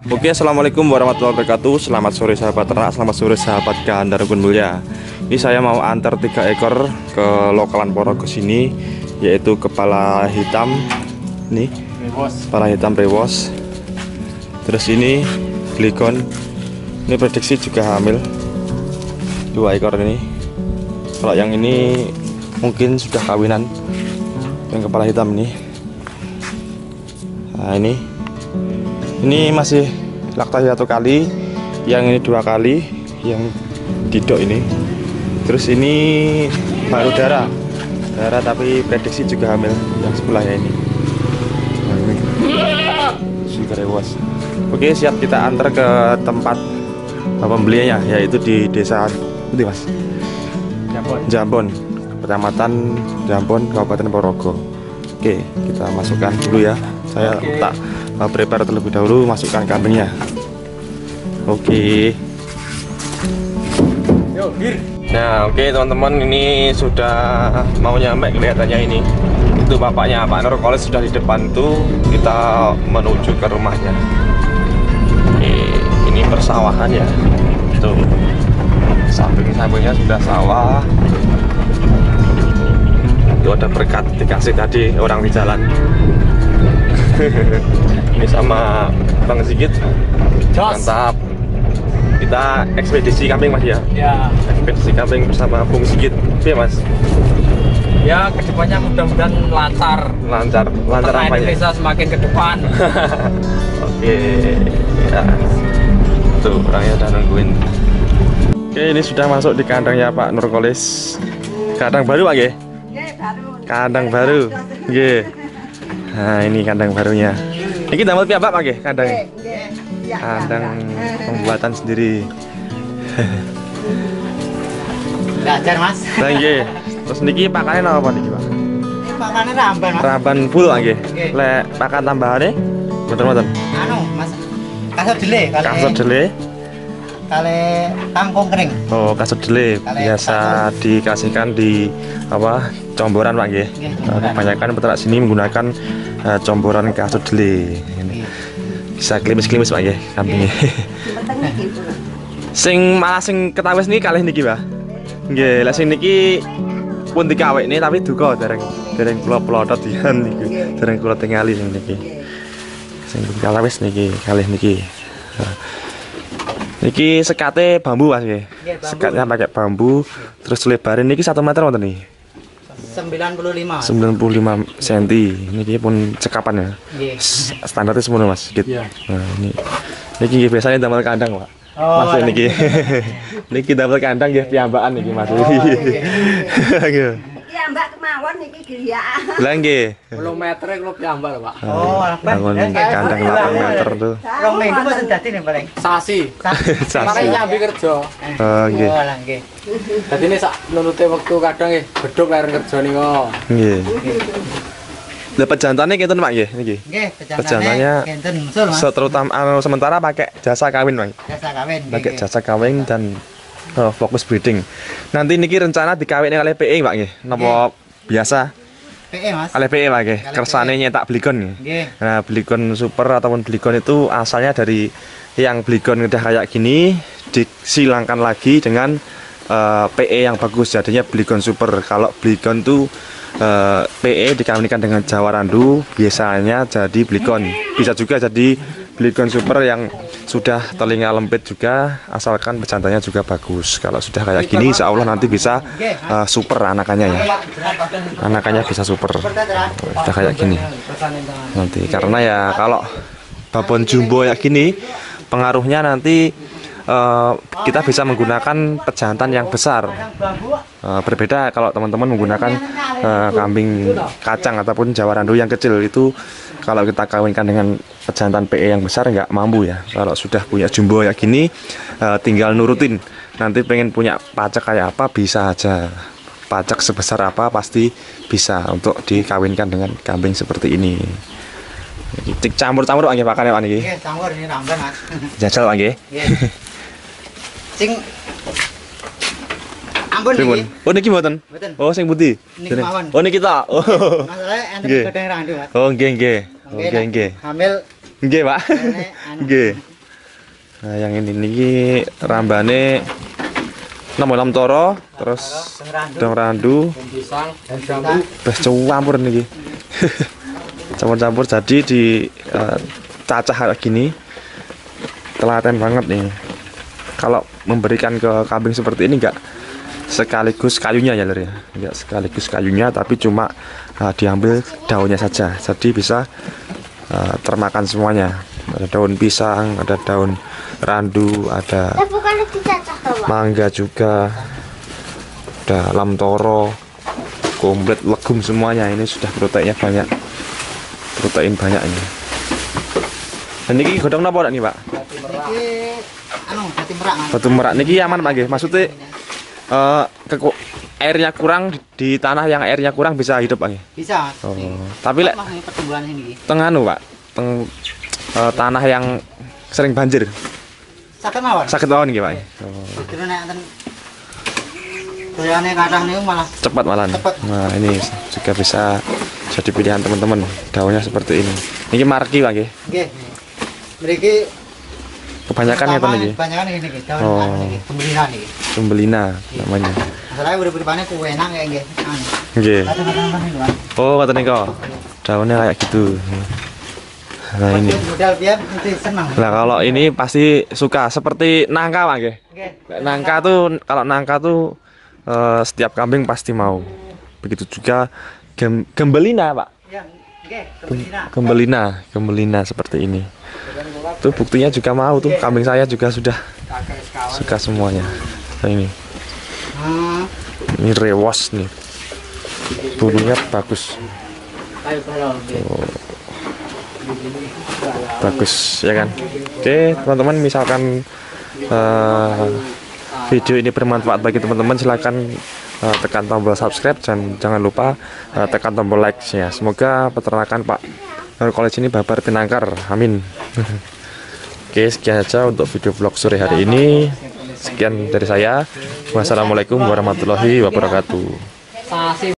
Oke, assalamualaikum warahmatullahi wabarakatuh. Selamat sore sahabat ternak, selamat sore sahabat gandar mulia. Ini saya mau antar 3 ekor ke lokalan Porogo sini, yaitu kepala hitam, nih, kepala hitam rewos. Terus ini gligon, ini prediksi juga hamil 2 ekor ini. Kalau yang ini mungkin sudah kawinan, yang kepala hitam ini. Nah ini masih laktasi 1 kali, yang ini 2 kali, yang didok ini. Terus ini baru darah tapi prediksi juga hamil yang sebelahnya ini. Nah, ini juga rewas. Oke, siap kita antar ke tempat pembeliannya, yaitu di desa ini Mas, Jambon, Kecamatan Jambon, Kabupaten Porogo. Oke, kita masukkan dulu ya. Saya tak prepare terlebih dahulu, masukkan kambingnya. Oke. Nah, oke teman-teman, ini sudah mau nyampe kelihatannya ini. Itu bapaknya Pak Nurkolis sudah di depan tuh. Kita menuju ke rumahnya. Oke, ini persawahan ya. Tuh. Samping-sampingnya sudah sawah. Itu ada berkat dikasih tadi orang di jalan. Ini sama Bang Sigit. Mantap. Kita ekspedisi kambing Mas ya? Ya. Ekspedisi kambing bersama Bung Sigit. Iya Mas? Ya, kedepannya mudah-mudahan lancar. Lancar apa ya? Bisa semakin ke depan. Oke. Ya. Tuh, orangnya udah nungguin. Oke, ini sudah masuk di kandangnya Pak Nurkolis. Kandang baru Pak ya? Kandang baru. Nggih. Nah, ini kandang barunya. Ini kita mau piambak Pak nggih, kandang. Kandang pembuatan sendiri. Belajar Mas. Nah, nggih. Terus niki pakannya apa niki, Pak? Ini pakannya ramban Mas. Ramban full Pak nggih. Lek pakan tambahane mboten-mboten. Anu, Mas. Kasut dele kali. Kasut dele. Kali kangkung kering. Oh, kasut dele biasa dikasihkan di apa? Comboran Pak nggih. Kebanyakan peternak sini menggunakan comboran kasut dele. Bisa klimis-klimis Pak nggih kambingnya. Sing malah sing ketawis niki kalih niki Pak. Nggih, lek sing niki pun dikawekne tapi duka dereng kula plotot dian niku. Dereng kula tingali sing niki. Sing ketawis niki kalih niki. Niki sekate bambu Mas nggih. Sekatnya pakai bambu, terus lebarnya niki 1 meter wonten nih. 95 cm. Niki pun cekapan ya. Standarnya semono Mas. Gitu. Nah, niki biasanya damel kandang, Pak. Oh, Mas niki. Niki damel kandang nggih piyambakan niki Mas. Nggih. Piyambak kemawon niki giliaan. Lah nggih. 10 meter kula piyambak, Pak. Oh, bangun kandang 8 meter tuh. 2 minggu mboten dadi nih paling. Sasi. Sasi nyambi kerja. Oh, nggih. Oh, lah nggih. Dadi ini sak nunute wektu kadang nggih bedhok lair kerja nika. Nggih. Lah pejantane kinten Pak nggih niki? Nggih, pejantannya kinten usul Mas. Terutama sementara pakai jasa kawin Pak. Jasa kawin. Pakai jasa kawin dan fokus breeding. Nanti niki rencana dikawinne kali PE Pak nggih. Napa biasa? PE Mas. Kali PE Pak nggih. Kersane nyetak bligon nggih. Nah, bligon super ataupun bligon itu asalnya dari yang bligon udah kayak gini disilangkan lagi dengan PE yang bagus, jadinya bligon super. Kalau bligon tuh PE dikawinkan dengan Jawa Randu biasanya jadi bligon. Bisa juga jadi bligon super yang sudah telinga lempit juga, asalkan pejantannya juga bagus. Kalau sudah kayak gini insya Allah nanti bisa super anakannya ya. Anakannya bisa super. Sudah kayak gini nanti, karena ya kalau babon jumbo kayak gini pengaruhnya nanti kita bisa menggunakan pejantan yang besar. Berbeda kalau teman-teman menggunakan kambing kacang ataupun Jawa Randu yang kecil, itu kalau kita kawinkan dengan pejantan PE yang besar nggak mampu ya. Kalau sudah punya jumbo kayak gini tinggal nurutin. Nanti pengen punya pacak kayak apa bisa aja. Pacak sebesar apa pasti bisa untuk dikawinkan dengan kambing seperti ini. Cik campur-campur nggih pakane Pak niki. Nggih, campur ini ramban Mas. Jajal nggih. Nggih. Sing ampun niki. Oh niki mboten. Oh sing putih. Oh niki ta. Oh. Masalahe enten godhong randu Mas. Oh nggih nggih. Oh nggih nggih. Hamil nggih Pak. Nggih. Nah, yang ini rambane enam toro, terus dong randu, pisang dan jambu. bes campur niki. Campur-campur jadi di cacah kayak gini. Telaten banget nih. Kalau memberikan ke kambing seperti ini enggak sekaligus kayunya ya Lur ya. Enggak sekaligus kayunya tapi cuma diambil daunnya saja. Jadi bisa termakan semuanya. Ada daun pisang, ada daun randu, ada mangga juga, ada lam toro, komplit legum semuanya. Ini sudah proteinnya banyak, protein banyak ini. Dan ini godong napa nih Pak? Batu merak niki aman Pak nggih. Maksudnya airnya kurang di tanah yang airnya kurang bisa hidup Pak nggih? Bisa. Oh, tapi lek pertumbuhan ini. tengah anu Pak, tanah yang sering banjir. Sakit mawon. Sakit mawon nggih Pak. Oh. Justru nek enten doyane kathah niku malah Cepat malah. Nah, ini juga bisa jadi pilihan teman-teman. Daunnya seperti ini. Ini marki Pak nggih. nggih. Mriki Kebanyakan ngeten iki. kebanyakan ini nggih, daun Oh. anu niki, pembelina niki. Cumbelina namanya. Masalahnya urip-uripane kuwi enak kayak nggih. Anu. Nggih. Kadang-kadang niku kan. Oh, ngoten niku. Daunnya kayak gitu. Nah, ini. Modal biar mesti seneng. Nah, kalau ini pasti suka seperti nangka Pak nggih. Nggih. Nangka tuh kalau nangka tuh setiap kambing pasti mau. Begitu juga gembelina Pak. Ya, nggih, pembelina. Gembelina seperti ini. Tuh buktinya juga mau tuh kambing saya juga sudah suka semuanya. Nah, ini. Ini rewos nih. Bulunya bagus. Oh. Bagus ya kan. Oke teman-teman, misalkan video ini bermanfaat bagi teman-teman, silahkan tekan tombol subscribe dan jangan lupa tekan tombol like ya. Semoga peternakan Pak College ini babar tinangkar, amin. Oke, sekian saja untuk video vlog sore hari ini. Sekian dari saya. Wassalamualaikum warahmatullahi wabarakatuh.